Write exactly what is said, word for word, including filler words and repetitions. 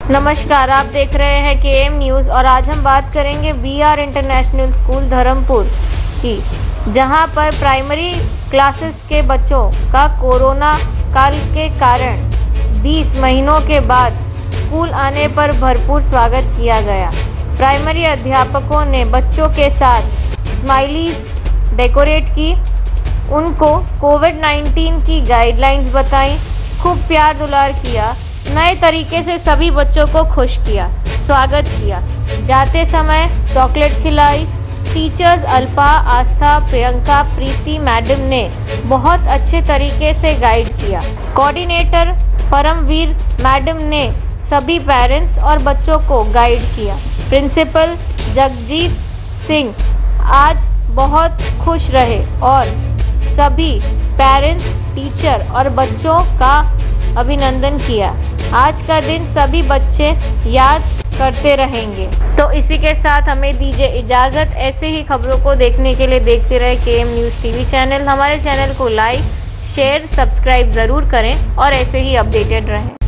नमस्कार, आप देख रहे हैं के एम न्यूज़ और आज हम बात करेंगे B R international school Dharampur की, जहां पर प्राइमरी क्लासेस के बच्चों का कोरोना काल के कारण बीस महीनों के बाद स्कूल आने पर भरपूर स्वागत किया गया। प्राइमरी अध्यापकों ने बच्चों के साथ स्माइलीज डेकोरेट की, उनको कोविड नाइन्टीन की गाइडलाइंस बताई, खूब प्यार दुलार किया, नए तरीके से सभी बच्चों को खुश किया, स्वागत किया। जाते समय चॉकलेट खिलाई। टीचर्स अल्पा, आस्था, प्रियंका, प्रीति मैडम ने बहुत अच्छे तरीके से गाइड किया। कोऑर्डिनेटर परमवीर मैडम ने सभी पेरेंट्स और बच्चों को गाइड किया। प्रिंसिपल जगजीत सिंह आज बहुत खुश रहे और सभी पेरेंट्स, टीचर और बच्चों का अभिनंदन किया। आज का दिन सभी बच्चे याद करते रहेंगे। तो इसी के साथ हमें दीजिए इजाज़त। ऐसे ही खबरों को देखने के लिए देखते रहे K M news TV channel. हमारे चैनल को लाइक, शेयर, सब्सक्राइब ज़रूर करें और ऐसे ही अपडेटेड रहें।